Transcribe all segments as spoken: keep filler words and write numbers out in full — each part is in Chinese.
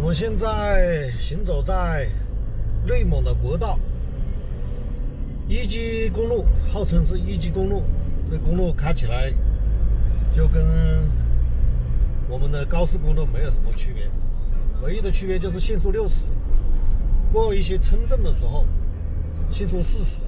们现在行走在内蒙的国道一级公路，号称是一级公路。这公路开起来就跟我们的高速公路没有什么区别，唯一的区别就是限速六十，过一些村镇的时候限速四十。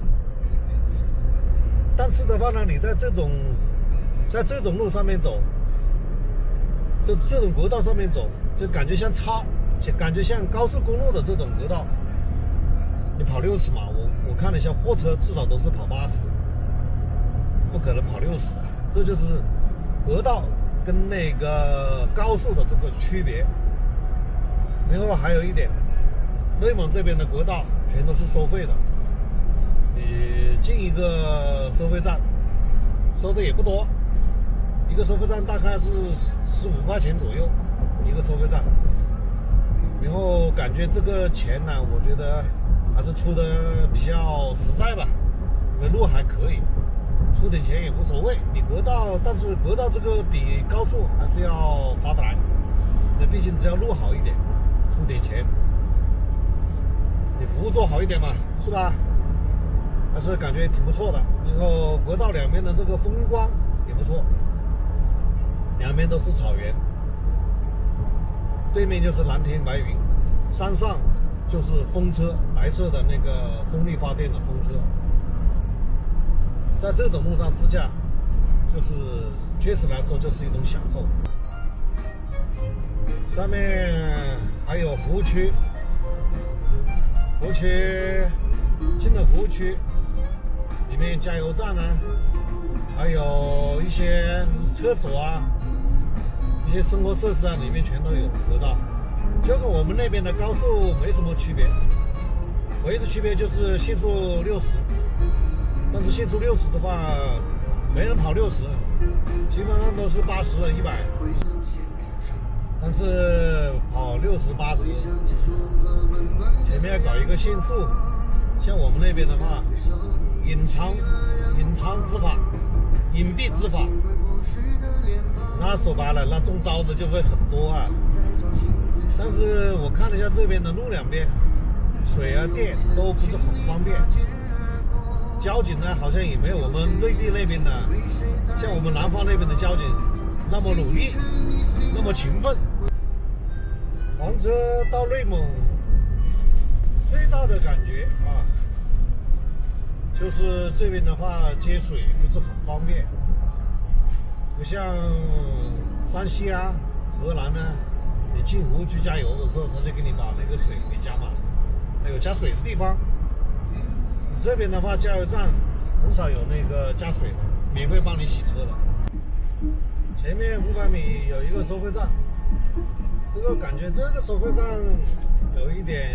但是的话呢，你在这种在这种路上面走，这这种国道上面走，就感觉像超，感觉像高速公路的这种国道，你跑六十码，我我看了一下，货车至少都是跑八十，不可能跑六十。这就是国道跟那个高速的这个区别。然后还有一点，内蒙这边的国道全都是收费的，你进一个收费站收的也不多，一个收费站大概是十五块钱左右一个收费站。然后感觉这个钱呢，我觉得还是出的比较实在吧，因为路还可以，出点钱也无所谓。你国道，但是国道这个比高速还是要划得来，那毕竟只要路好一点，出点钱，你服务做好一点嘛，是吧？还是感觉挺不错的。然后国道两边的这个风光也不错，两边都是草原，对面就是蓝天白云，山上就是风车，白色的那个风力发电的风车。在这种路上自驾，就是确实来说就是一种享受。上面还有服务区，服务区进了服务区，里面加油站呢，还有一些厕所啊，一些生活设施啊，里面全都有国道，就跟我们那边的高速没什么区别，唯一的区别就是限速六十。但是限速六十的话，没人跑六十，基本上都是八十、一百。但是跑六十、八十，前面要搞一个限速。像我们那边的话，隐藏、隐藏执法、隐蔽执法，那说白了，那中招的就会很多啊。但是我看了一下这边的路两边，水啊、电都不是很方便。交警呢，好像也没有我们内地那边的，像我们南方那边的交警那么努力，那么勤奋。房车到内蒙最大的感觉啊，就是这边的话接水不是很方便，不像山西啊、河南呢，你进服务区加油的时候，他就给你把那个水给加满，还有加水的地方。这边的话，加油站很少有那个加水的，免费帮你洗车的。前面五百米有一个收费站，这个感觉这个收费站有一点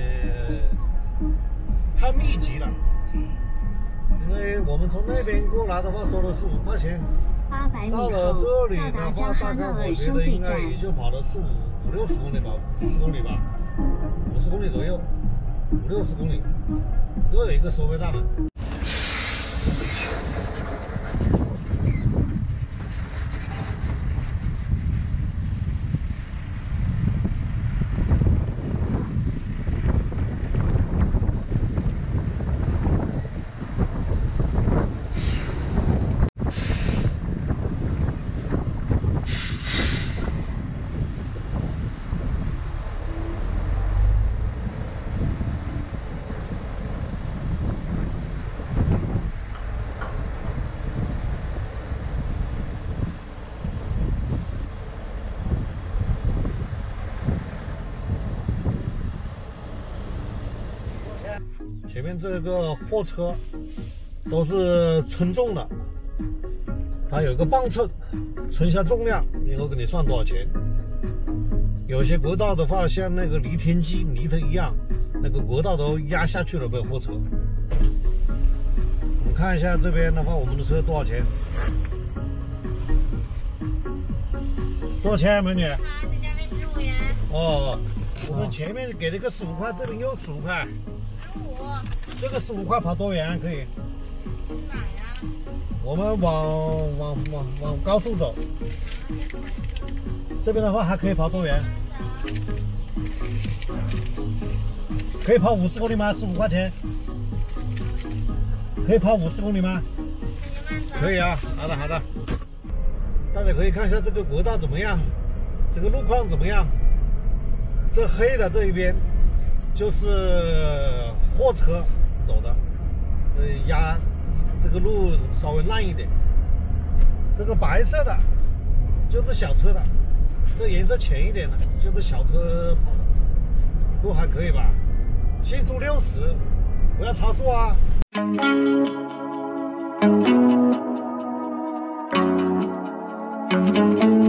太密集了，因为我们从那边过来的话收的是五块钱，到了这里的话，大概我觉得应该也就跑了四五五六十公里吧，五十公里吧，五十公里左右，五六十公里。又有一个收费站了。前面这个货车都是称重的，它有个磅秤，称一下重量，然后给你算多少钱。有些国道的话，像那个犁田机犁的一样，那个国道都压下去了，被货车。我们看一下这边的话，我们的车多少钱？多少钱，美女？ 啊，在这边十五元。 哦，我们前面给了个十五块，这边又十五块。 十五。 这个十五块跑多远可以？ 哪呀？ 我们往往往往高速走。这边的话还可以跑多远？ 可以跑五十公里吗？十五块钱。可以跑五十公里吗？可以啊，好的好的。大家可以看一下这个国道怎么样，这个路况怎么样。这黑的这一边就是货车走的，呃压这个路稍微烂一点。这个白色的就是小车的，这颜色浅一点的就是小车跑的，路还可以吧？限速六十，不要超速啊！Thank you.